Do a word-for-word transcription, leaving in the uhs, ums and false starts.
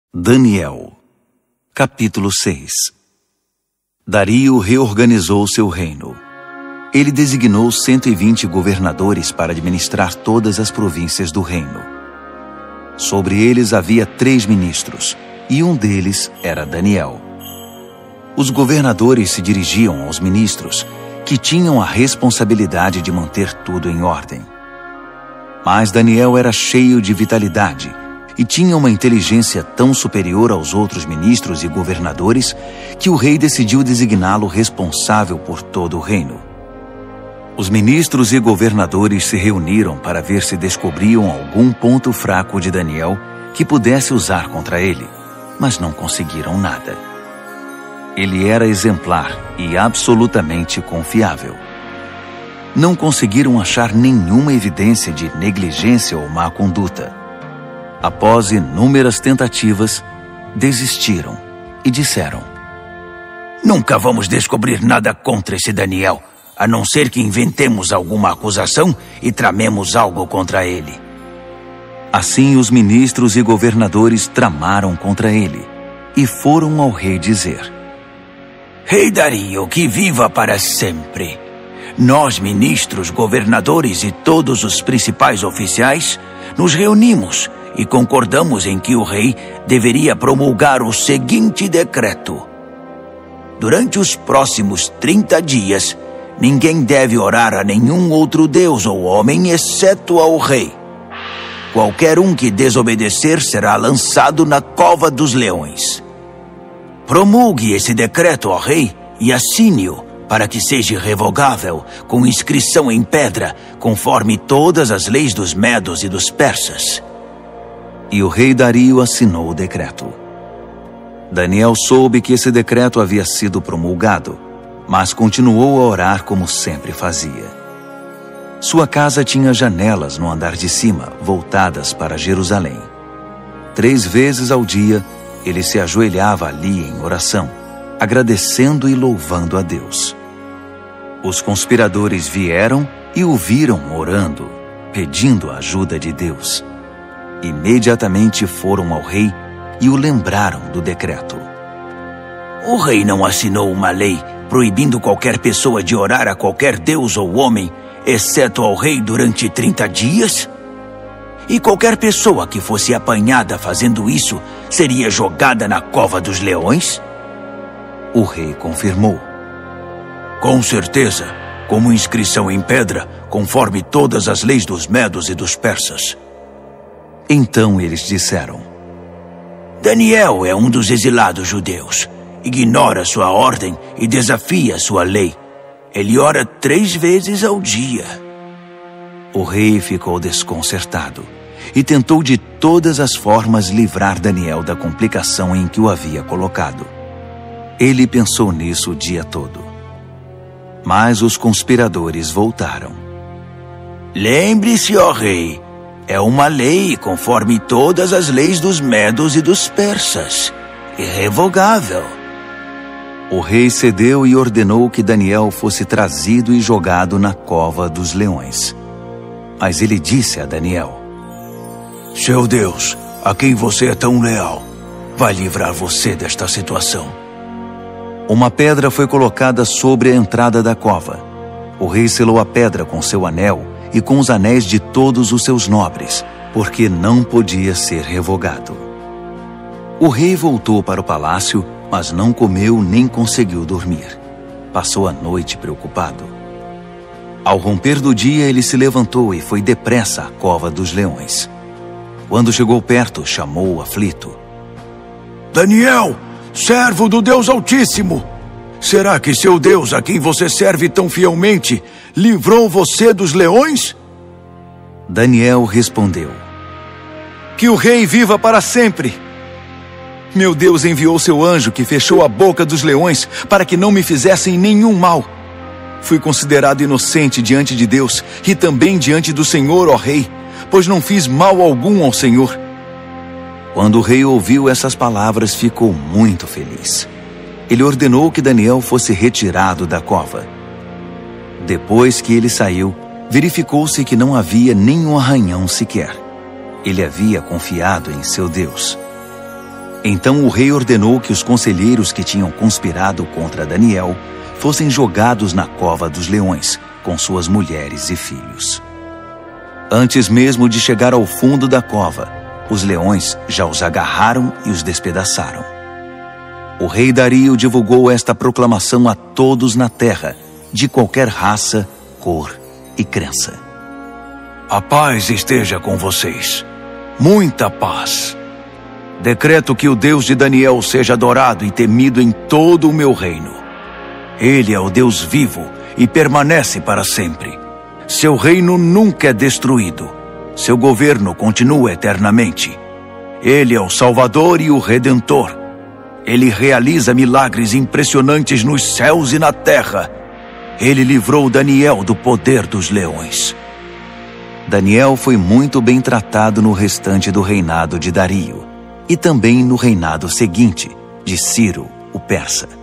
Daniel, capítulo seis. Dario reorganizou seu reino. Ele designou cento e vinte governadores para administrar todas as províncias do reino. Sobre eles havia três ministros, e um deles era Daniel. Os governadores se dirigiam aos ministros, que tinham a responsabilidade de manter tudo em ordem. Mas Daniel era cheio de vitalidade, e tinha uma inteligência tão superior aos outros ministros e governadores que o rei decidiu designá-lo responsável por todo o reino. Os ministros e governadores se reuniram para ver se descobriam algum ponto fraco de Daniel que pudesse usar contra ele, mas não conseguiram nada. Ele era exemplar e absolutamente confiável. Não conseguiram achar nenhuma evidência de negligência ou má conduta. Após inúmeras tentativas, desistiram e disseram: Nunca vamos descobrir nada contra esse Daniel, a não ser que inventemos alguma acusação e tramemos algo contra ele. Assim, os ministros e governadores tramaram contra ele e foram ao rei dizer: Rei Dario, que viva para sempre! Nós, ministros, governadores e todos os principais oficiais, nos reunimos e concordamos em que o rei deveria promulgar o seguinte decreto. Durante os próximos trinta dias, ninguém deve orar a nenhum outro deus ou homem, exceto ao rei. Qualquer um que desobedecer será lançado na cova dos leões. Promulgue esse decreto ao rei e assine-o, para que seja revogável, com inscrição em pedra, conforme todas as leis dos medos e dos persas. E o rei Dario assinou o decreto. Daniel soube que esse decreto havia sido promulgado, mas continuou a orar como sempre fazia. Sua casa tinha janelas no andar de cima, voltadas para Jerusalém. Três vezes ao dia, ele se ajoelhava ali em oração, agradecendo e louvando a Deus. Os conspiradores vieram e o viram orando, pedindo a ajuda de Deus. Imediatamente foram ao rei e o lembraram do decreto. O rei não assinou uma lei proibindo qualquer pessoa de orar a qualquer deus ou homem, exceto ao rei durante trinta dias? E qualquer pessoa que fosse apanhada fazendo isso seria jogada na cova dos leões? O rei confirmou. Com certeza, como inscrição em pedra, conforme todas as leis dos medos e dos persas. Então eles disseram: Daniel é um dos exilados judeus. Ignora sua ordem e desafia sua lei. Ele ora três vezes ao dia. O rei ficou desconcertado e tentou de todas as formas livrar Daniel da complicação em que o havia colocado. Ele pensou nisso o dia todo. Mas os conspiradores voltaram. Lembre-se, ó rei, é uma lei conforme todas as leis dos medos e dos persas. Irrevogável. O rei cedeu e ordenou que Daniel fosse trazido e jogado na cova dos leões. Mas ele disse a Daniel: Seu Deus, a quem você é tão leal, vai livrar você desta situação. Uma pedra foi colocada sobre a entrada da cova. O rei selou a pedra com seu anel e com os anéis de todos os seus nobres, porque não podia ser revogado. O rei voltou para o palácio, mas não comeu nem conseguiu dormir. Passou a noite preocupado. Ao romper do dia, ele se levantou e foi depressa à cova dos leões. Quando chegou perto, chamou o aflito: Daniel, servo do Deus Altíssimo, será que seu Deus, a quem você serve tão fielmente, livrou você dos leões? Daniel respondeu: Que o rei viva para sempre! Meu Deus enviou seu anjo que fechou a boca dos leões para que não me fizessem nenhum mal. Fui considerado inocente diante de Deus e também diante do Senhor, ó rei, pois não fiz mal algum ao Senhor. Quando o rei ouviu essas palavras, ficou muito feliz. Ele ordenou que Daniel fosse retirado da cova. Depois que ele saiu, verificou-se que não havia nenhum arranhão sequer. Ele havia confiado em seu Deus. Então o rei ordenou que os conselheiros que tinham conspirado contra Daniel fossem jogados na cova dos leões, com suas mulheres e filhos. Antes mesmo de chegar ao fundo da cova, os leões já os agarraram e os despedaçaram. O rei Dario divulgou esta proclamação a todos na terra, de qualquer raça, cor e crença. A paz esteja com vocês. Muita paz. Decreto que o Deus de Daniel seja adorado e temido em todo o meu reino. Ele é o Deus vivo e permanece para sempre. Seu reino nunca é destruído. Seu governo continua eternamente. Ele é o Salvador e o Redentor. Ele realiza milagres impressionantes nos céus e na terra. Ele livrou Daniel do poder dos leões. Daniel foi muito bem tratado no restante do reinado de Dario, e também no reinado seguinte, de Ciro, o persa.